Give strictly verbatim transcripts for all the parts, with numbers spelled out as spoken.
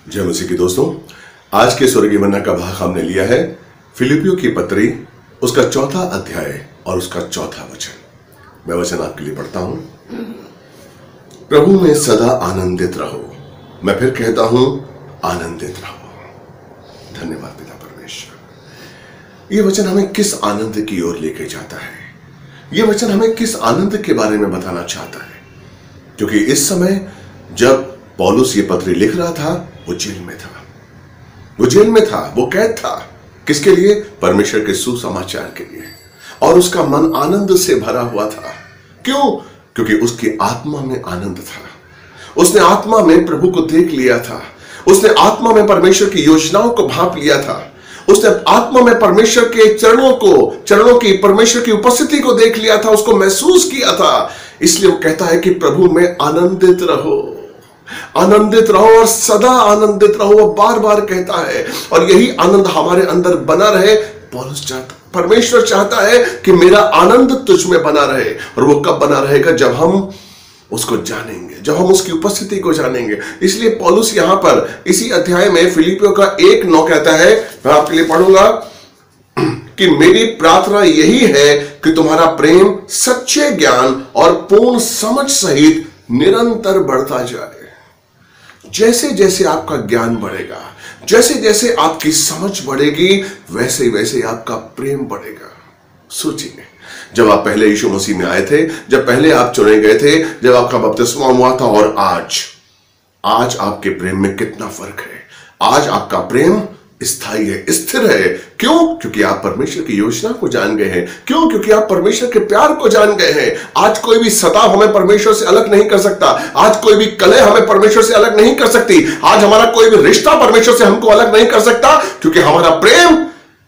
जय मसीह की दोस्तों, आज के स्वर्गीय मन्ना का भाग हमने लिया है फिलिपियों की पत्री, उसका चौथा अध्याय और उसका चौथा वचन। मैं वचन आपके लिए पढ़ता हूं। प्रभु में सदा आनंदित रहो। मैं फिर कहता हूं, आनंदित रहो। धन्यवाद पिता परमेश्वर। यह वचन हमें किस आनंद की ओर लेके जाता है? यह वचन हमें किस आनंद के बारे में बताना चाहता है? क्योंकि इस समय जब पौलुस ये पत्री लिख रहा था, वो जेल में था, वो जेल में था, वो कैद था। किसके लिए? परमेश्वर के सुसमाचार के लिए। और उसका मन आनंद से भरा हुआ था। क्यों? क्योंकि उसकी आत्मा में आनंद था। उसने आत्मा में प्रभु को देख लिया था। उसने आत्मा में परमेश्वर की योजनाओं को भांप लिया था। उसने आत्मा में परमेश्वर के चरणों को चरणों की परमेश्वर की उपस्थिति को देख लिया था, उसको महसूस किया था। इसलिए वो कहता है कि प्रभु में आनंदित रहो, आनंदित रहो और सदा आनंदित रहो। वो बार बार कहता है, और यही आनंद हमारे अंदर बना रहे। पौलुस चाहता, परमेश्वर चाहता है कि मेरा आनंद तुझ में बना रहे। और वो कब बना रहेगा? जब हम उसको जानेंगे, जब हम उसकी उपस्थिति को जानेंगे। इसलिए पौलुस यहां पर इसी अध्याय में फिलिपियों का एक नौ कहता है, मैं आपके लिए पढ़ूंगा कि मेरी प्रार्थना यही है कि तुम्हारा प्रेम सच्चे ज्ञान और पूर्ण समझ सहित निरंतर बढ़ता जाए। जैसे जैसे आपका ज्ञान बढ़ेगा, जैसे जैसे आपकी समझ बढ़ेगी, वैसे वैसे आपका प्रेम बढ़ेगा। सोचिए, जब आप पहले यीशु मसीह में आए थे, जब पहले आप चुने गए थे, जब आपका बपतिस्मा हुआ था, और आज आज आपके प्रेम में कितना फर्क है। आज आपका प्रेम स्थायी है, स्थिर है। क्यों? क्योंकि आप परमेश्वर की योजना को जान गए हैं। क्यों? क्योंकि आप परमेश्वर के प्यार को जान गए हैं। आज कोई भी सताव हमें परमेश्वर से अलग नहीं कर सकता। आज कोई भी कलह हमें परमेश्वर से अलग नहीं कर सकती। आज हमारा कोई भी रिश्ता परमेश्वर से हमको अलग नहीं कर सकता, क्योंकि हमारा प्रेम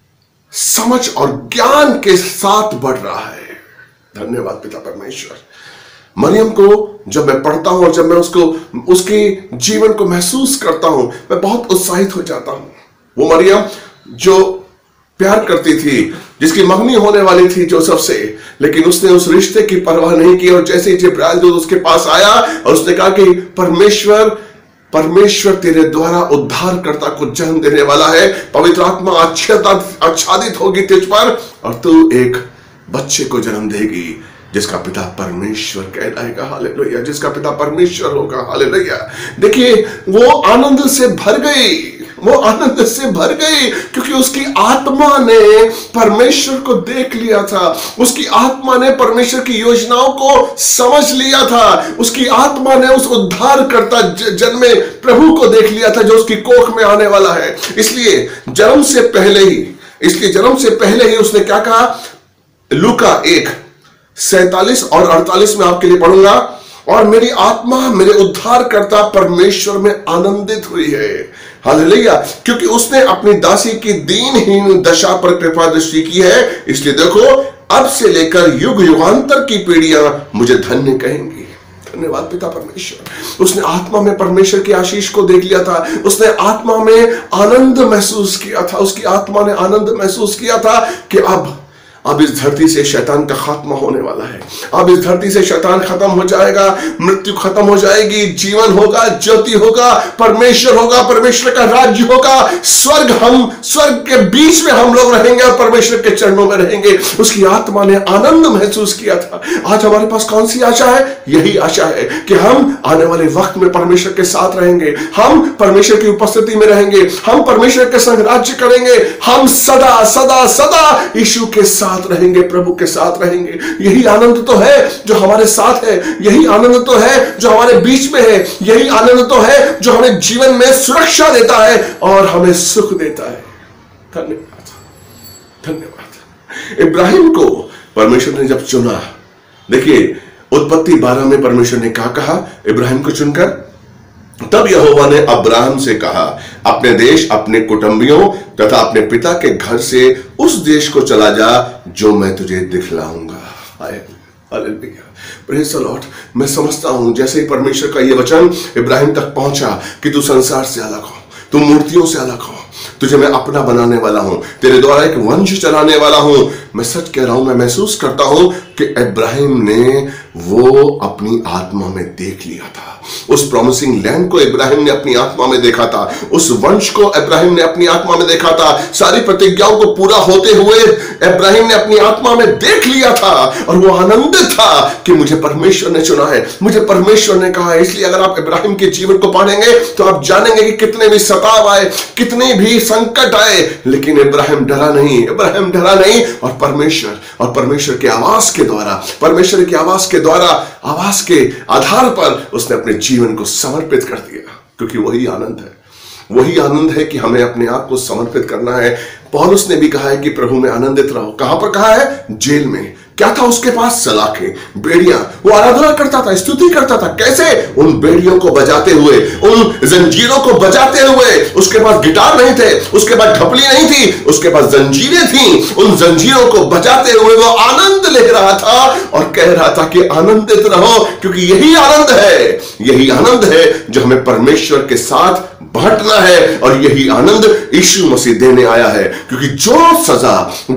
समझ और ज्ञान के साथ बढ़ रहा है। धन्यवाद पिता परमेश्वर। मरियम को जब मैं पढ़ता हूं और जब मैं उसको उसके जीवन को महसूस करता हूं, मैं बहुत उत्साहित हो जाता हूं। वो मरियम जो प्यार करती थी, जिसकी मंगनी होने वाली थी जोसेफ से, लेकिन उसने उस रिश्ते की परवाह नहीं की। और जैसे ही जिब्राइल दूत उसके पास आया और उसने कहा कि परमेश्वर परमेश्वर तेरे द्वारा उद्धारकर्ता को जन्म देने वाला है, पवित्र आत्मा आच्छादित होगी तुझ पर, और तू एक बच्चे को जन्म देगी जिसका पिता परमेश्वर कहलाएगा। हालेलुया। जिसका पिता परमेश्वर होगा। हालेलुया। देखिए, वो आनंद से भर गई, वो आनंद से भर गई, क्योंकि उसकी आत्मा ने परमेश्वर को देख लिया था। उसकी आत्मा ने परमेश्वर की योजनाओं को समझ लिया था। उसकी आत्मा ने उस उद्धारकर्ता जन्मे प्रभु को देख लिया था, जो उसकी कोख में आने वाला है। इसलिए जन्म से पहले ही इसलिए जन्म से पहले ही उसने क्या कहा? लूका एक सैतालीस और अड़तालीस में आपके लिए पढ़ूंगा। और मेरी आत्मा मेरे उद्धारकर्ता परमेश्वर में आनंदित हुई है। हालेलुया। क्योंकि उसने अपनी दासी की दीनहीन दशा पर कृपा दृष्टि की है। इसलिए देखो, अब से लेकर युग युगांतर की पीढ़ियां मुझे धन्य कहेंगी। धन्यवाद पिता परमेश्वर। उसने आत्मा में परमेश्वर की आशीष को देख लिया था। उसने आत्मा में आनंद महसूस किया था। उसकी आत्मा ने आनंद महसूस किया था कि अब अब इस धरती से शैतान का खात्मा होने वाला है। अब इस धरती से शैतान खत्म हो जाएगा, मृत्यु खत्म हो जाएगी, जीवन होगा, ज्योति होगा, परमेश्वर होगा, परमेश्वर का राज्य होगा, स्वर्ग हम स्वर्ग के बीच में हम लोग रहेंगे और परमेश्वर के चरणों में रहेंगे। उसकी आत्मा ने आनंद महसूस किया था। आज हमारे पास कौन सी आशा है? यही आशा है कि हम आने वाले वक्त में परमेश्वर के साथ रहेंगे, हम परमेश्वर की उपस्थिति में रहेंगे, हम परमेश्वर के संग राज्य करेंगे, हम सदा सदा सदा यीशु के साथ रहेंगे, प्रभु के साथ रहेंगे। यही आनंद तो है जो हमारे साथ है। यही आनंद तो है जो हमारे बीच में है। यही आनंद तो है जो हमें जीवन में सुरक्षा देता है और हमें सुख देता है। धन्यवाद, धन्यवाद। इब्राहिम को परमेश्वर ने जब चुना, देखिए उत्पत्ति बारह में परमेश्वर ने क्या कहा इब्राहिम को चुनकर? तब यहोवा ने अब्राहम से कहा, अपने देश, अपने कुटुंबियों तथा अपने पिता के घर से उस देश को चला जा जो मैं तुझे दिखलाऊंगा। Hallelujah, praise the Lord. मैं समझता हूं जैसे ही परमेश्वर का यह वचन इब्राहिम तक पहुंचा कि तू संसार से अलग हो, तुम मूर्तियों से अलग हो, तुझे मैं अपना बनाने वाला हूं, तेरे द्वारा एक वंश चलाने वाला हूं। मैं सच कह रहा हूं, मैं महसूस करता हूं कि इब्राहिम ने वो अपनी आत्मा में देख लिया था। उस प्रॉमिसिंग लैंड को इब्राहिम ने अपनी आत्मा में देखा था, उस वंश को इब्राहिम ने अपनी आत्मा में देखा था, सारी प्रतिज्ञाओं को पूरा होते हुए इब्राहिम ने अपनी आत्मा में देख लिया था और वो आनंदित था कि मुझे परमेश्वर ने चुना है, मुझे परमेश्वर ने कहा है। इसलिए अगर आप इब्राहिम के जीवन को पढ़ेंगे तो आप जानेंगे कि कितने भी सताव आए, कितने भी संकट आए, लेकिन इब्राहिम डरा नहीं, इब्राहिम डरा नहीं। और परमेश्वर और परमेश्वर के आवाज के द्वारा, परमेश्वर की आवाज के द्वारा, आवाज के आधार पर उसने अपने जीवन को समर्पित कर दिया, क्योंकि वही आनंद है। वही आनंद है कि हमें अपने आप को समर्पित करना है। पौलुस ने भी कहा है कि प्रभु में आनंदित रहो। कहां पर कहा है? जेल में। क्या था उसके पास? सलाखें, बेड़ियां। वो आराधना करता था, स्तुति करता था। कैसे? उन बेड़ियों को बजाते हुए, उन जंजीरों को बजाते हुए। उसके पास गिटार नहीं थे, उसके पास ढपली नहीं थी, उसके पास जंजीरें थी। उन जंजीरों को बजाते हुए वो आनंद ले रहा था और कह रहा था कि आनंदित रहो, क्योंकि यही आनंद है, यही आनंद है जो हमें परमेश्वर के साथ बांटना है। और यही आनंद यीशु मसीह देने आया है, क्योंकि जो सजा,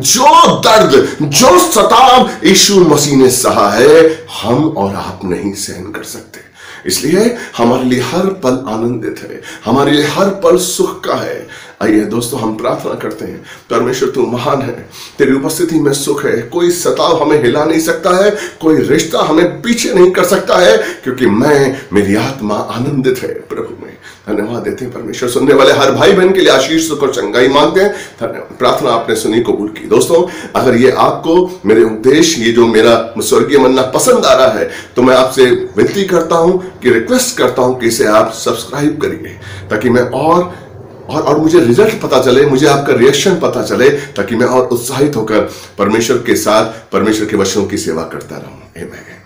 जो दर्द, जो सताव यीशु मसीह ने सहा है, हम और आप नहीं सहन कर सकते। इसलिए हमारे लिए हर पल आनंदित है, हमारे लिए हर पल सुख का है। आइए दोस्तों, हम प्रार्थना करते हैं। परमेश्वर तू महान है, तेरी उपस्थिति में सुख है। कोई सताव हमें हिला नहीं सकता है, कोई रिश्ता हमें पीछे नहीं कर सकता है, क्योंकि मैं, मेरी आत्मा आनंदित है प्रभु में। धन्यवाद देते हैं परमेश्वर। सुनने वाले हर भाई बहन के लिए आशीष, सुख और चंगाई मांगते हैं। धन्यवाद। प्रार्थना आपने सुनी, कबूल की। दोस्तों, अगर ये आपको मेरे उपदेश, ये जो मेरा स्वर्गीय मन्ना पसंद आ रहा है, तो मैं आपसे विनती करता हूं कि रिक्वेस्ट करता हूं कि इसे आप सब्सक्राइब करिए, ताकि मैं और और और मुझे रिजल्ट पता चले, मुझे आपका रिएक्शन पता चले, ताकि मैं और उत्साहित होकर परमेश्वर के साथ, परमेश्वर के वचनों की सेवा करता रहूं। आमीन।